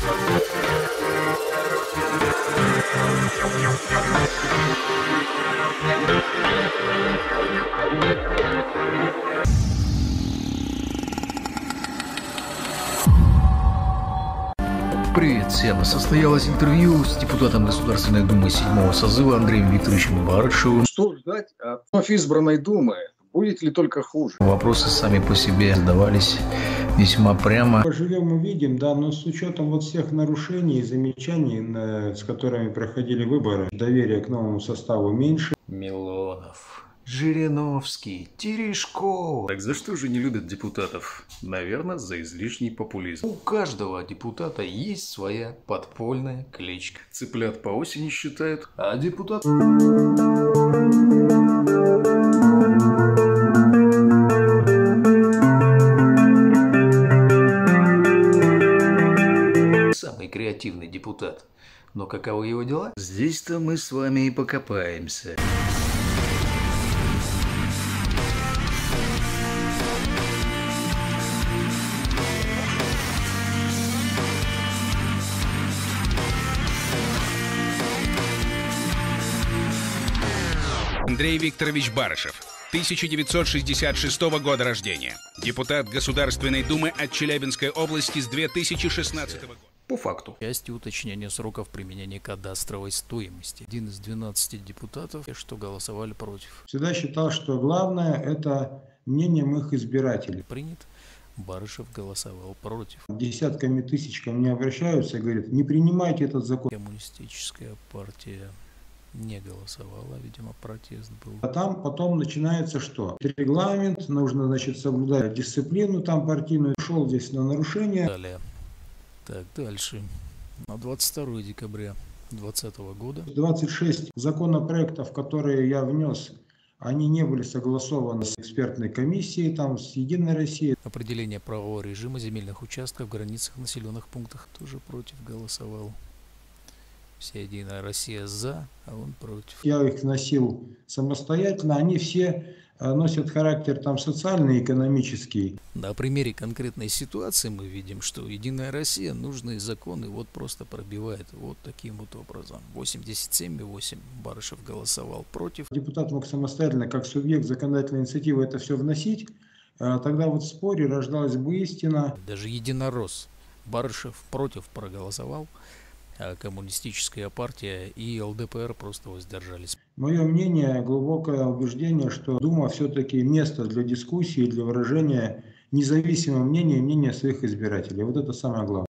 Привет всем! Состоялось интервью с депутатом Государственной Думы 7-го созыва Андреем Викторовичем Барышевым. Что ждать от вновь избранной Думы? Будет ли только хуже? Вопросы сами по себе задавались весьма прямо. Поживем и видим, да, но с учетом вот всех нарушений и замечаний, с которыми проходили выборы, доверие к новому составу меньше. Милонов, Жириновский, Терешков. Так за что же не любят депутатов? Наверное, за излишний популизм. У каждого депутата есть своя подпольная кличка. Цыплят по осени считают, а депутат... Самый креативный депутат. Но каковы его дела? Здесь-то мы с вами и покопаемся. Андрей Викторович Барышев, 1966 года рождения. Депутат Государственной Думы от Челябинской области с 2016 года. По факту. Части уточнения сроков применения кадастровой стоимости. Один из 12 депутатов, что голосовали против. Всегда считал, что главное это мнение моих избирателей. Принят. Барышев голосовал против. Десятками тысяч ко мне обращаются и говорят, не принимайте этот закон. Коммунистическая партия не голосовала, видимо, протест был. А там потом начинается что? Регламент, нужно, значит, соблюдать дисциплину там партийную. Шел здесь на нарушение. Далее. Так, дальше. На 22 декабря 2020 года. 26 законопроектов, которые я внес, они не были согласованы с экспертной комиссией, там, с Единой Россией. Определение правового режима земельных участков в границах населенных пунктах тоже против голосовал. Вся Единая Россия за, а он против. Я их вносил самостоятельно, они все носят характер там социальный и экономический. На примере конкретной ситуации мы видим, что Единая Россия нужные законы вот просто пробивает вот таким вот образом. 87,8 Барышев голосовал против. Депутат мог самостоятельно, как субъект законодательной инициативы, это все вносить. Тогда вот в споре рождалась бы истина. Даже единорос Барышев против проголосовал. А коммунистическая партия и ЛДПР просто воздержались. Мое мнение, глубокое убеждение, что Дума все-таки место для дискуссии, для выражения независимого мнения и мнения своих избирателей. Вот это самое главное.